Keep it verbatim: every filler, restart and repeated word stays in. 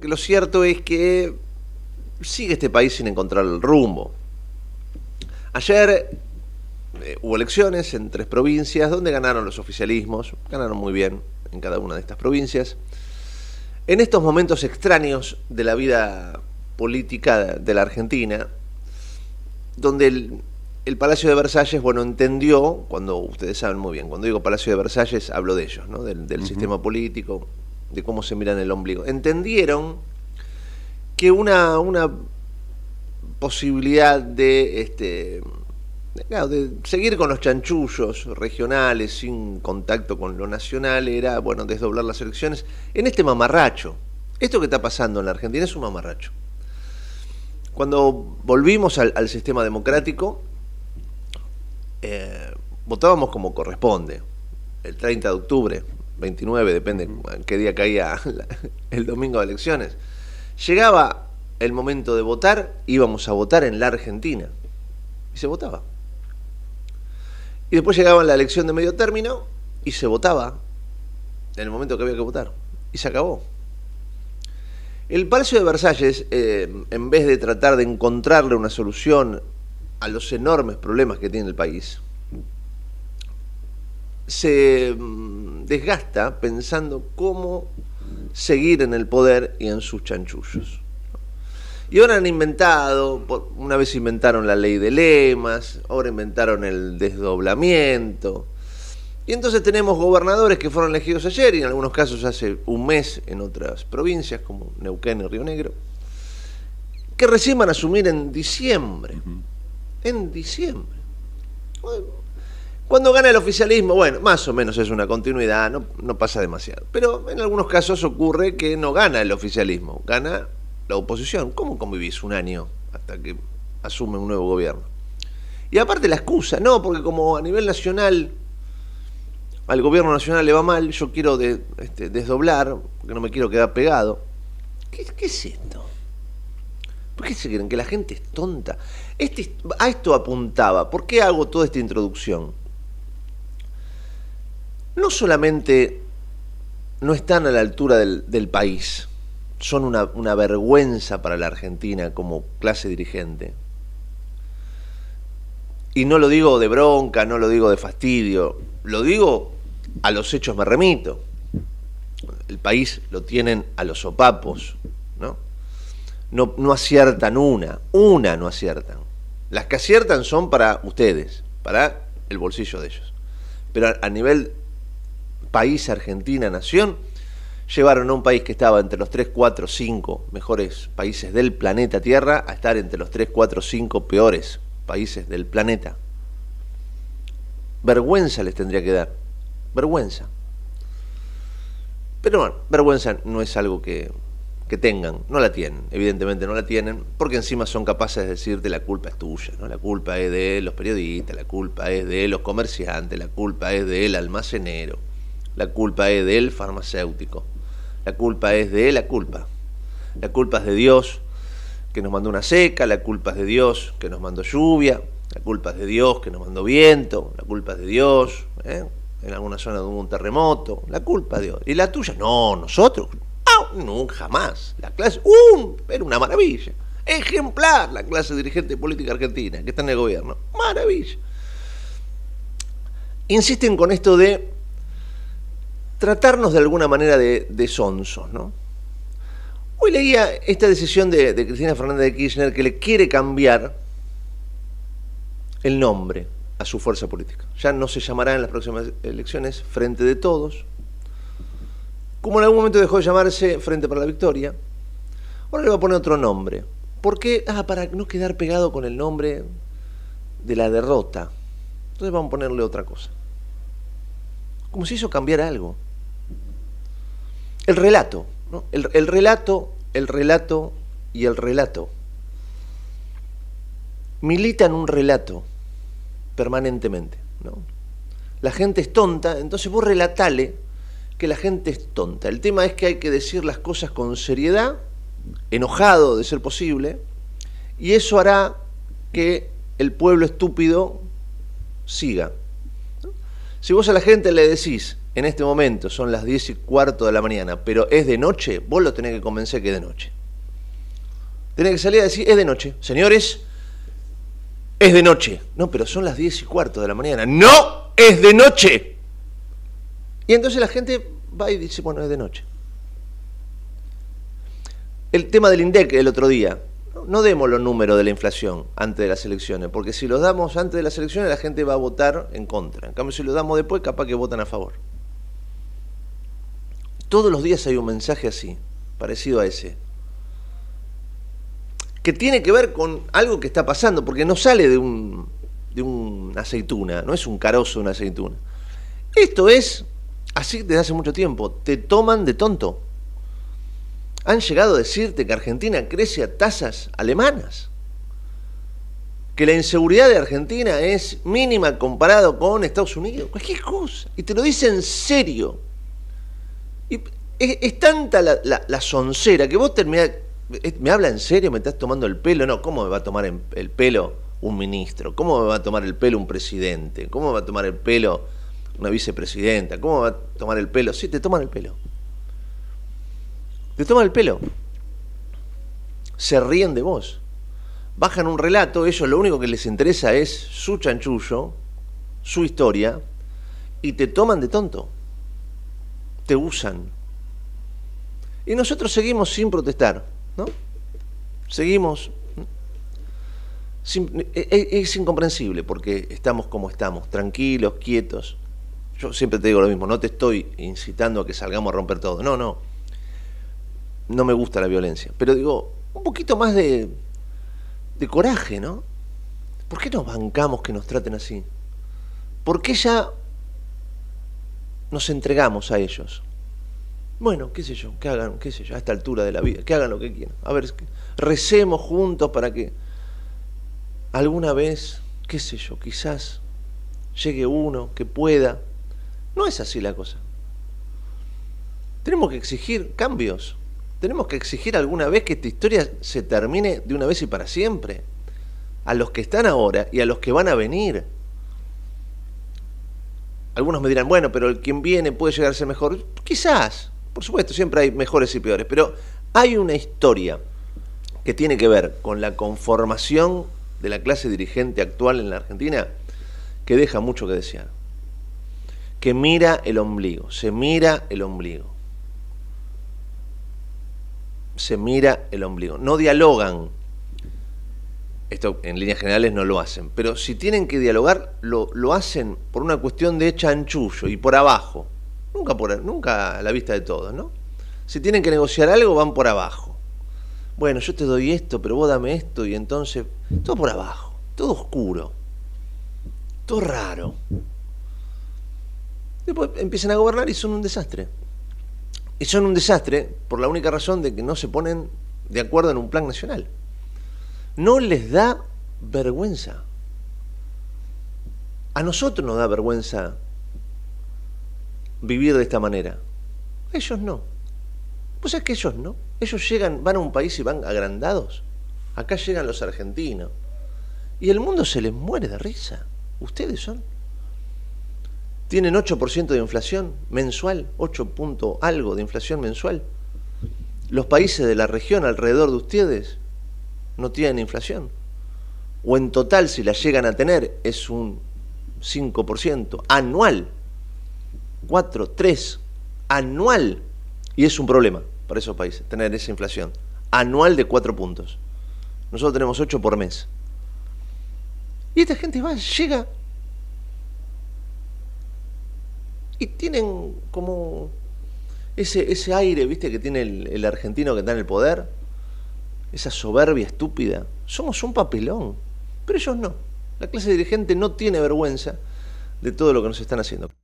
que lo cierto es que sigue este país sin encontrar el rumbo. Ayer eh, hubo elecciones en tres provincias donde ganaron los oficialismos, ganaron muy bien en cada una de estas provincias. En estos momentos extraños de la vida política de la Argentina, donde el, el Palacio de Versalles, bueno, entendió, cuando ustedes saben muy bien, cuando digo Palacio de Versalles hablo de ellos, ¿no? Del, del uh-huh. sistema político, de cómo se miran el ombligo. Entendieron que una, una posibilidad de, este, de, claro, de seguir con los chanchullos regionales sin contacto con lo nacional era, bueno, desdoblar las elecciones en este mamarracho. Esto que está pasando en la Argentina es un mamarracho. Cuando volvimos al, al sistema democrático, eh, votábamos como corresponde, el treinta de octubre, veintinueve, depende en qué día caía la, el domingo de elecciones. Llegaba el momento de votar, íbamos a votar en la Argentina, y se votaba. Y después llegaba la elección de medio término, y se votaba en el momento que había que votar, y se acabó. El Palacio de Versalles, eh, en vez de tratar de encontrarle una solución a los enormes problemas que tiene el país, se desgasta pensando cómo seguir en el poder y en sus chanchullos. Y ahora han inventado, una vez inventaron la ley de lemas, ahora inventaron el desdoblamiento. Y entonces tenemos gobernadores que fueron elegidos ayer y en algunos casos hace un mes en otras provincias como Neuquén y Río Negro, que recién van a asumir en diciembre. Uh-huh. En diciembre. Cuando gana el oficialismo, bueno, más o menos es una continuidad, no, no pasa demasiado. Pero en algunos casos ocurre que no gana el oficialismo, gana la oposición. ¿Cómo convivís un año hasta que asume un nuevo gobierno? Y aparte la excusa, no, porque como a nivel nacional al gobierno nacional le va mal, yo quiero de, este, desdoblar, porque no me quiero quedar pegado. ¿Qué, qué es esto? ¿Por qué se creen que la gente es tonta? Este, a esto apuntaba. ¿Por qué hago toda esta introducción? No solamente no están a la altura del, del país, son una, una vergüenza para la Argentina como clase dirigente. Y no lo digo de bronca, no lo digo de fastidio, lo digo a los hechos me remito. El país lo tienen a los sopapos, ¿no? No, no aciertan una, una no aciertan. Las que aciertan son para ustedes, para el bolsillo de ellos. Pero a, a nivel país, Argentina, nación, llevaron a un país que estaba entre los tres, cuatro, cinco mejores países del planeta Tierra a estar entre los tres, cuatro, cinco peores países del planeta. Vergüenza les tendría que dar, vergüenza. Pero bueno, vergüenza no es algo que, que tengan, no la tienen, evidentemente no la tienen, porque encima son capaces de decirte la culpa es tuya, ¿no? La culpa es de los periodistas, la culpa es de los comerciantes, la culpa es del almacenero, la culpa es del farmacéutico, la culpa es de la culpa, la culpa es de Dios que nos mandó una seca, la culpa es de Dios que nos mandó lluvia, la culpa es de Dios que nos mandó viento, la culpa es de Dios, ¿eh? En alguna zona hubo un terremoto, la culpa es de Dios. ¿Y la tuya? No, nosotros, ah, nunca, jamás. La clase, ¡um! Era una maravilla. Ejemplar la clase dirigente política argentina que está en el gobierno. Maravilla. Insisten con esto de tratarnos de alguna manera de, de sonsos, ¿no? Hoy leía esta decisión de, de Cristina Fernández de Kirchner que le quiere cambiar el nombre a su fuerza política. Ya no se llamará en las próximas elecciones Frente de Todos, como en algún momento dejó de llamarse Frente para la Victoria. Ahora le va a poner otro nombre. ¿Por qué? Ah, para no quedar pegado con el nombre de la derrota. Entonces vamos a ponerle otra cosa. Como si eso cambiara algo. El relato, ¿no? El, el relato, el relato y el relato. Militan un relato permanentemente, ¿no? La gente es tonta, entonces vos relatale que la gente es tonta. El tema es que hay que decir las cosas con seriedad, enojado de ser posible, y eso hará que el pueblo estúpido siga, ¿no? Si vos a la gente le decís en este momento son las diez y cuarto de la mañana, pero es de noche, vos lo tenés que convencer que es de noche. Tenés que salir a decir, es de noche. Señores, es de noche. No, pero son las diez y cuarto de la mañana. ¡No! ¡Es de noche! Y entonces la gente va y dice, bueno, es de noche. El tema del INDEC el otro día. No demos los números de la inflación antes de las elecciones, porque si los damos antes de las elecciones la gente va a votar en contra. En cambio, si los damos después, capaz que votan a favor. Todos los días hay un mensaje así, parecido a ese, que tiene que ver con algo que está pasando, porque no sale de un de una aceituna, no es un carozo de una aceituna. Esto es así desde hace mucho tiempo. Te toman de tonto. Han llegado a decirte que Argentina crece a tasas alemanas, que la inseguridad de Argentina es mínima comparado con Estados Unidos, cualquier cosa, y te lo dicen en serio. Y es, es tanta la, la, la soncera que vos terminás, ¿me habla en serio? ¿Me estás tomando el pelo? No, ¿cómo me va a tomar el pelo un ministro? ¿Cómo me va a tomar el pelo un presidente? ¿Cómo me va a tomar el pelo una vicepresidenta? ¿Cómo me va a tomar el pelo? Sí, te toman el pelo. Te toman el pelo. Se ríen de vos. Bajan un relato, ellos lo único que les interesa es su chanchullo, su historia, y te toman de tonto. Te usan. Y nosotros seguimos sin protestar, ¿no? Seguimos. Sin, es, es incomprensible porque estamos como estamos, tranquilos, quietos. Yo siempre te digo lo mismo, no te estoy incitando a que salgamos a romper todo. No, no. No me gusta la violencia. Pero digo, un poquito más de, de coraje, ¿no? ¿Por qué nos bancamos que nos traten así? ¿Por qué ya nos entregamos a ellos? Bueno, qué sé yo, que hagan, qué sé yo, a esta altura de la vida, que hagan lo que quieran. A ver, recemos juntos para que alguna vez, qué sé yo, quizás llegue uno que pueda. No es así la cosa. Tenemos que exigir cambios. Tenemos que exigir alguna vez que esta historia se termine de una vez y para siempre. A los que están ahora y a los que van a venir. Algunos me dirán, bueno, pero el quien viene puede llegar a ser mejor. Quizás, por supuesto, siempre hay mejores y peores. Pero hay una historia que tiene que ver con la conformación de la clase dirigente actual en la Argentina que deja mucho que desear. Que mira el ombligo, se mira el ombligo. Se mira el ombligo. No dialogan. Esto en líneas generales no lo hacen. Pero si tienen que dialogar, lo, lo hacen por una cuestión de chanchullo y por abajo. Nunca, por, nunca a la vista de todos, ¿no? Si tienen que negociar algo, van por abajo. Bueno, yo te doy esto, pero vos dame esto, y entonces... Todo por abajo. Todo oscuro. Todo raro. Después empiezan a gobernar y son un desastre. Y son un desastre por la única razón de que no se ponen de acuerdo en un plan nacional. No les da vergüenza. A nosotros nos da vergüenza vivir de esta manera. A ellos no. Pues es que ellos no. Ellos llegan, van a un país y van agrandados. Acá llegan los argentinos. Y el mundo se les muere de risa. Ustedes son. Tienen ocho por ciento de inflación mensual, ocho punto algo de inflación mensual. Los países de la región alrededor de ustedes no tienen inflación. O en total, si la llegan a tener, es un cinco por ciento anual. cuatro, tres, anual. Y es un problema para esos países, tener esa inflación. Anual de cuatro puntos. Nosotros tenemos ocho por mes. Y esta gente va, llega... Y tienen como ese, ese aire, ¿viste? Que tiene el, el argentino que está en el poder. Esa soberbia estúpida. Somos un papelón. Pero ellos no. La clase dirigente no tiene vergüenza de todo lo que nos están haciendo.